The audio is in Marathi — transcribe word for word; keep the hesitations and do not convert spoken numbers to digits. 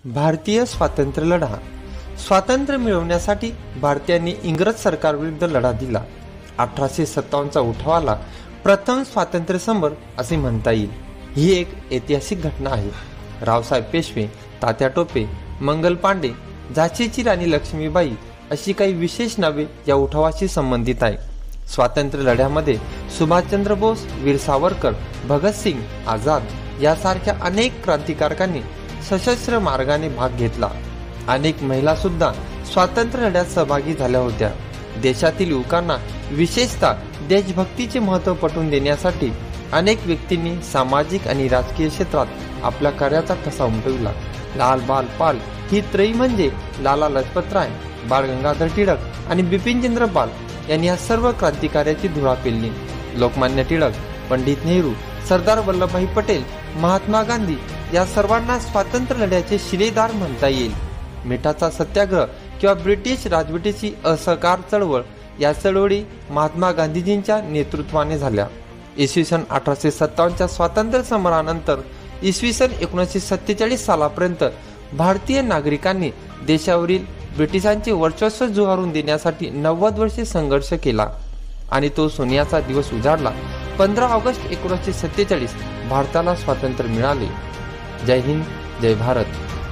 भारतीय स्वातंत्र्य लढा. स्वातंत्र्य मिळवण्यासाठी भारतीयांनी इंग्रज सरकारविरुद्ध लढा दिला. अठराशे सत्तावन्नचा उठावाला प्रथम स्वातंत्र्य समर असे म्हणता येईल. ही एक ऐतिहासिक घटना आहे. रावसाहेब पेशवे, तात्या टोपे, मंगल पांडे, झाशीची राणी लक्ष्मीबाई अशी काही विशेष नावे या उठावाशी संबंधित आहे. स्वातंत्र्य लढ्यामध्ये सुभाषचंद्र बोस, वीर सावरकर, भगतसिंग, आझाद यासारख्या अनेक क्रांतिकारकांनी सशस्त्र मार्गाने भाग घेतला. अनेक महिला सुद्धा स्वातंत्र्य लढ्यात सहभागी झाल्या होत्या. देशातील युवकांना विशेषतः देशभक्तीचे महत्त्व पटवून देण्यासाठी अनेक व्यक्तींनी सामाजिक आणि राजकीय क्षेत्रात आपल्या कार्याचा ठसा उमटविला. लाल बाल पाल ही त्रयी म्हणजे लाला लजपतराय, बाळ गंगाधर टिळक आणि बिपिनचंद्र पाल यांनी या सर्व क्रांतिकार्याची धुरा पेलली. लोकमान्य टिळक, पंडित नेहरू, सरदार वल्लभभाई पटेल, महात्मा गांधी या सर्वांना स्वातंत्र्य लढ्याचे शिलेदार म्हणता येईल. मिठाचा सत्याग्रह किंवा ब्रिटिश राजवटीची असहकार चळवळ या चळवळी महात्मा गांधीजींच्या नेतृत्वाने झाल्या. इसवी सन अठराशे सत्तावन्नच्या स्वातंत्र्य समरानंतर इसवी सन एकोणीसशे सत्तेचाळीस सालापर्यंत भारतीय नागरिकांनी देशावरील ब्रिटिशांचे वर्चस्व झुगारून देण्यासाठी नव्वद वर्षे संघर्ष केला आणि तो सोनियाचा दिवस उजाडला. पंधरा ऑगस्ट एकोणीसशे सत्तेचाळीस भारताला स्वातंत्र्य मिळाले. जय हिंद, जय भारत.